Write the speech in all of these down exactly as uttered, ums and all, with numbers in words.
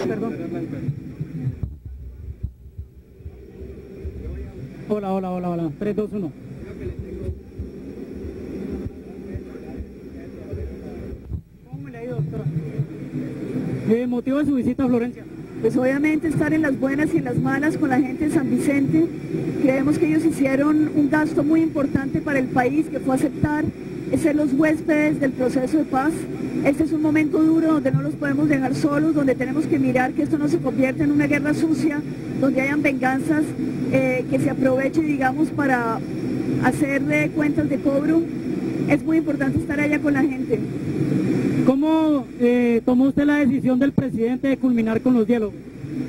perdón. Hola, hola, hola, hola. tres, dos, uno. ¿Cómo me le ha ido, doctora? ¿El motivo de su visita a Florencia? Pues obviamente estar en las buenas y en las malas con la gente de San Vicente. Creemos que ellos hicieron un gasto muy importante para el país, que fue aceptar ser los huéspedes del proceso de paz. Este es un momento duro donde no los podemos dejar solos, donde tenemos que mirar que esto no se convierta en una guerra sucia, donde hayan venganzas eh, que se aproveche, digamos, para hacer eh, cuentas de cobro. Es muy importante estar allá con la gente. ¿Cómo eh, tomó usted la decisión del presidente de culminar con los diálogos?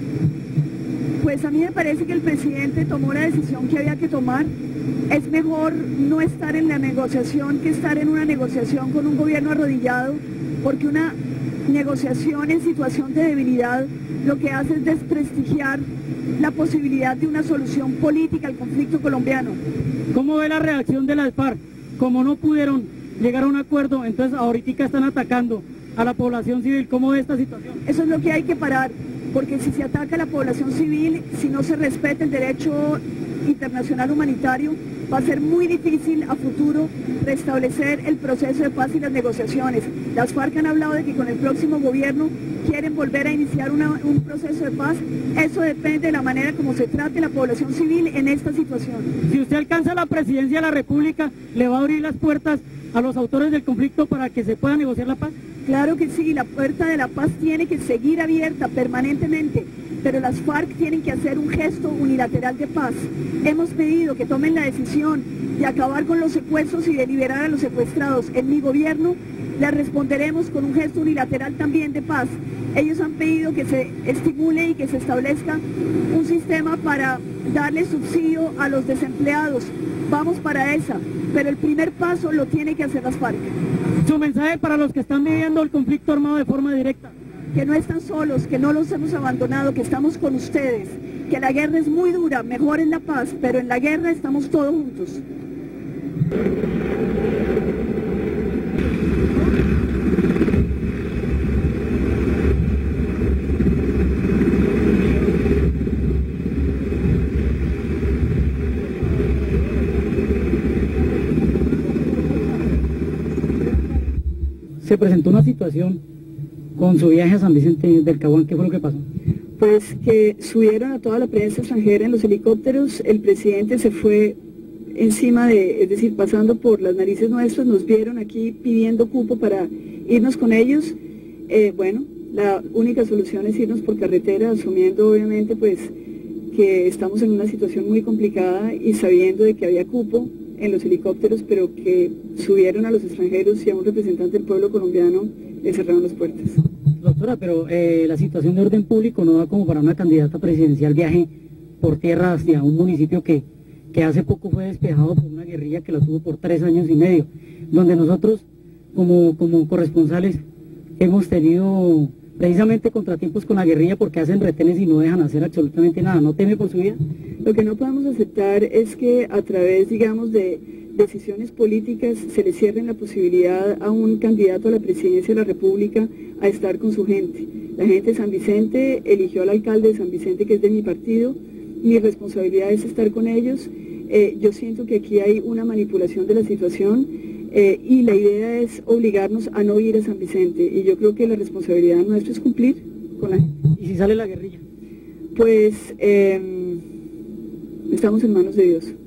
Pues a mí me parece que el presidente tomó la decisión que había que tomar. Es mejor no estar en la negociación que estar en una negociación con un gobierno arrodillado, porque una negociación en situación de debilidad lo que hace es desprestigiar la posibilidad de una solución política al conflicto colombiano. ¿Cómo ve la reacción de las FARC? Como no pudieron llegar a un acuerdo, entonces ahorita están atacando a la población civil. ¿Cómo ve esta situación? Eso es lo que hay que parar, porque si se ataca a la población civil, si no se respeta el derecho internacional humanitario, va a ser muy difícil a futuro restablecer el proceso de paz y las negociaciones. Las FARC han hablado de que con el próximo gobierno quieren volver a iniciar una, un proceso de paz. Eso depende de la manera como se trate la población civil en esta situación. Si usted alcanza la presidencia de la República, ¿le va a abrir las puertas a los autores del conflicto para que se pueda negociar la paz? Claro que sí, la puerta de la paz tiene que seguir abierta permanentemente, pero las FARC tienen que hacer un gesto unilateral de paz. Hemos pedido que tomen la decisión de acabar con los secuestros y de liberar a los secuestrados. En mi gobierno les responderemos con un gesto unilateral también de paz. Ellos han pedido que se estimule y que se establezca un sistema para darle subsidio a los desempleados. Vamos para esa, pero el primer paso lo tiene que hacer las FARC. Su mensaje para los que están viviendo el conflicto armado de forma directa. Que no están solos, que no los hemos abandonado, que estamos con ustedes, que la guerra es muy dura, mejor es la paz, pero en la guerra estamos todos juntos. Se presentó una situación con su viaje a San Vicente del Caguán. ¿Qué fue lo que pasó? Pues que subieron a toda la prensa extranjera en los helicópteros, el presidente se fue encima de, es decir, pasando por las narices nuestras, nos vieron aquí pidiendo cupo para irnos con ellos. Eh, bueno, la única solución es irnos por carretera, asumiendo obviamente pues que estamos en una situación muy complicada y sabiendo de que había cupo en los helicópteros, pero que subieron a los extranjeros y a un representante del pueblo colombiano le cerraron las puertas. Doctora, pero eh, la situación de orden público no da como para una candidata presidencial viaje por tierra hacia un municipio que, que hace poco fue despejado por una guerrilla que la tuvo por tres años y medio, donde nosotros como, como corresponsales hemos tenido precisamente contratiempos con la guerrilla porque hacen retenes y no dejan hacer absolutamente nada. ¿No teme por su vida? Lo que no podemos aceptar es que a través, digamos, de decisiones políticas se le cierren la posibilidad a un candidato a la presidencia de la República a estar con su gente. La gente de San Vicente eligió al alcalde de San Vicente, que es de mi partido. Mi responsabilidad es estar con ellos. Eh, yo siento que aquí hay una manipulación de la situación eh, y la idea es obligarnos a no ir a San Vicente. Y yo creo que la responsabilidad nuestra es cumplir con la gente. ¿Y si sale la guerrilla? Pues eh, estamos en manos de Dios.